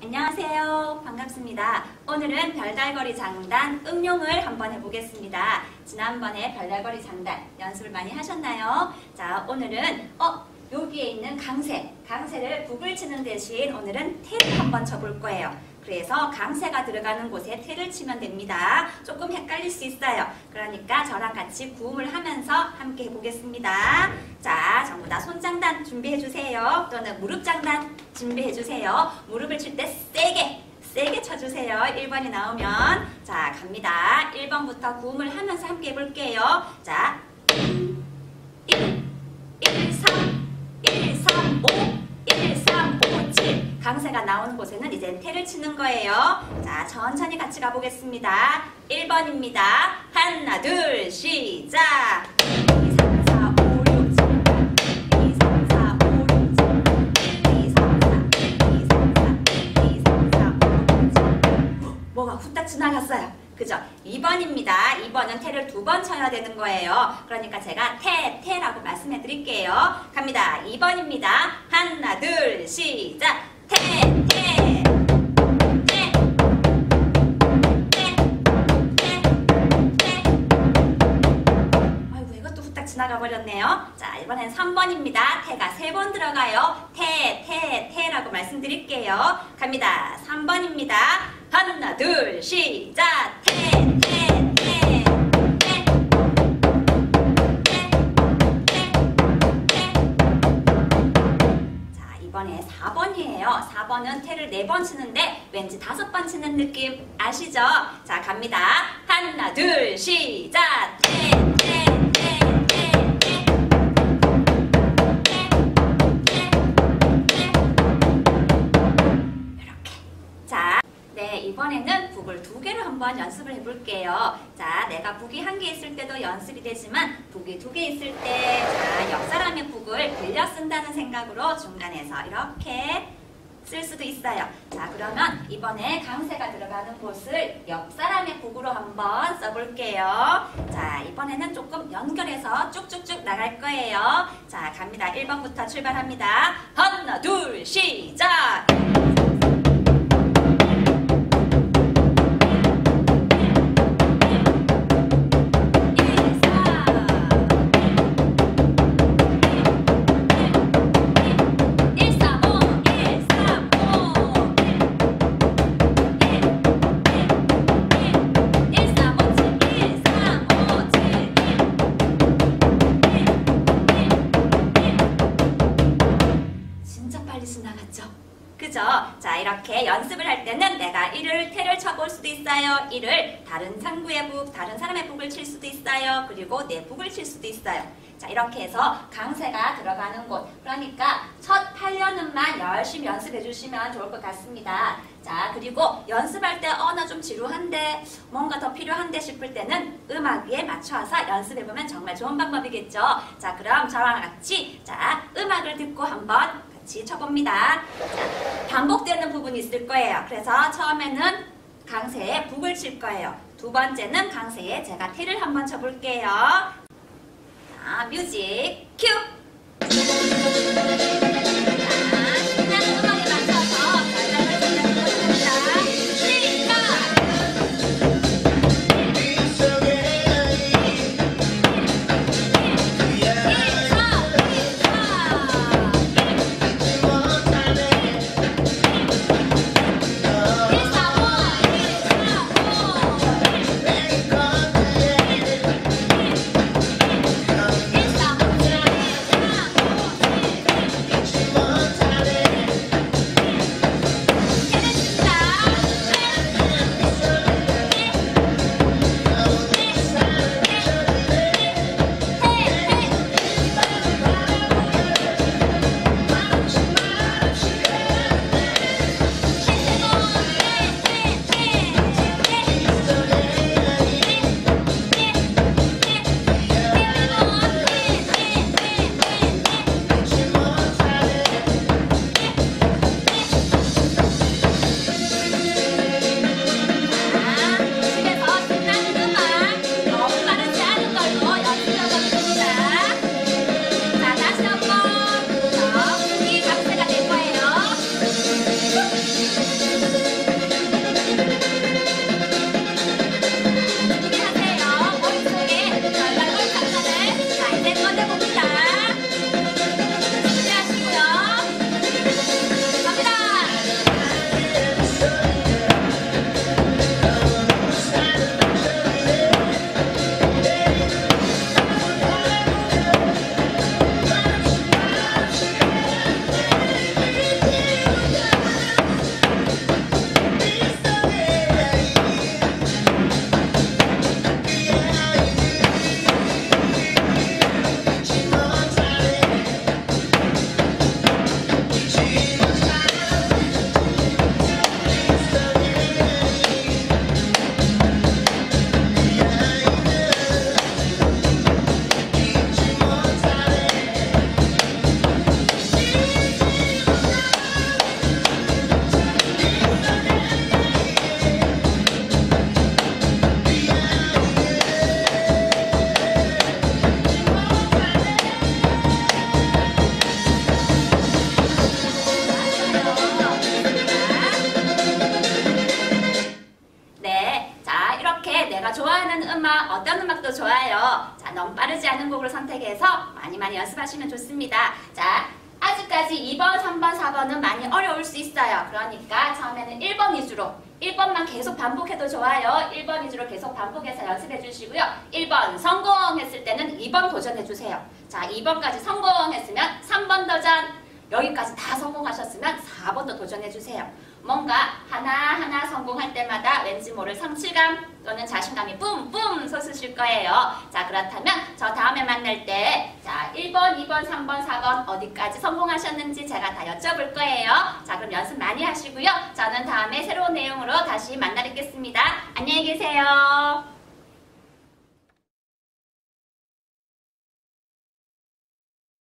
안녕하세요. 반갑습니다. 오늘은 별달거리 장단 응용을 한번 해보겠습니다. 지난번에 별달거리 장단 연습을 많이 하셨나요? 자, 오늘은 여기에 있는 강세를 북을 치는 대신 오늘은 태를 한번 쳐볼 거예요. 그래서 강세가 들어가는 곳에 태를 치면 됩니다. 조금 헷갈릴 수 있어요. 그러니까 저랑 같이 구음을 하면서 함께 해보겠습니다. 자, 전부 다 손장단 준비해주세요. 또는 무릎장단 준비해주세요. 무릎을 칠 때 세게 쳐주세요. 1번이 나오면. 자, 갑니다. 1번부터 구음을 하면서 함께 해볼게요. 자, 1, 3, 5, 7. 강세가 나오는 곳에는 이제 태를 치는 거예요. 자, 천천히 같이 가보겠습니다. 1번입니다. 하나, 둘, 시작! 2, 3, 4, 5, 6, 7, 8. 2, 3, 4, 5, 6, 7, 8. 1, 2, 3, 4, 1, 2, 3, 4, 1, 2, 3, 4, 5, 6, 7, 8. 뭐가 후딱 지나갔어요. 그죠? 2번입니다. 2번은 태를 2번 쳐야 되는 거예요. 그러니까 제가 태라고 말씀해 드릴게요. 갑니다. 2번입니다. 하나, 둘, 시작! 태. 아이고, 이것도 후딱 지나가 버렸네요. 자, 이번엔 3번입니다. 태가 3번 들어가요. 태라고 말씀드릴게요. 갑니다. 3번입니다. 하나, 둘, 시작! 자, 이번에 4번이에요. 4번은 태를 4번 치는데 왠지 5번 치는 느낌 아시죠? 자, 갑니다. 하나, 둘, 시작! 이번에는 북을 2개로 한번 연습을 해볼게요. 자, 내가 북이 1개 있을 때도 연습이 되지만 북이 2개 있을 때, 자, 옆 사람의 북을 빌려 쓴다는 생각으로 중간에서 이렇게 쓸 수도 있어요. 자, 그러면 이번에 강세가 들어가는 곳을 옆 사람의 북으로 한번 써볼게요. 자, 이번에는 조금 연결해서 쭉쭉쭉 나갈 거예요. 자, 갑니다. 1번부터 출발합니다. 하나, 둘, 시작! 그죠? 자, 이렇게 연습을 할 때는 내가 태를 쳐볼 수도 있어요. 다른 상구의 북, 다른 사람의 북을 칠 수도 있어요. 그리고 내 북을 칠 수도 있어요. 자, 이렇게 해서 강세가 들어가는 곳. 그러니까 첫 8년은만 열심히 연습해 주시면 좋을 것 같습니다. 자, 그리고 연습할 때 나 좀 지루한데 뭔가 더 필요한데 싶을 때는 음악에 맞춰서 연습해보면 정말 좋은 방법이겠죠. 자, 그럼 저랑 같이 음악을 듣고 한번 같이 쳐봅니다. 자, 반복되는 부분이 있을 거예요. 그래서 처음에는 강세에 북을 칠 거예요. 두 번째는 강세에 제가 태를 한번 쳐볼게요. 자, 뮤직 큐! 않은 곡을 선택해서 많이 연습하시면 좋습니다. 자, 아직까지 2번, 3번, 4번은 많이 어려울 수 있어요. 그러니까 처음에는 1번 위주로 1번만 계속 반복해도 좋아요. 1번 위주로 계속 반복해서 연습해 주시고요. 1번 성공했을 때는 2번 도전해 주세요. 자, 2번까지 성공했으면 3번 도전, 여기까지 다 성공하셨으면 4번도 도전해 주세요. 뭔가 하나하나 성공할 때마다 왠지 모를 성취감 또는 자신감이 뿜뿜 솟으실 거예요. 자, 그렇다면 저 다음에 만날 때 자, 1번, 2번, 3번, 4번 어디까지 성공하셨는지 제가 다 여쭤볼 거예요. 자, 그럼 연습 많이 하시고요. 저는 다음에 새로운 내용으로 다시 만나 뵙겠습니다. 안녕히 계세요.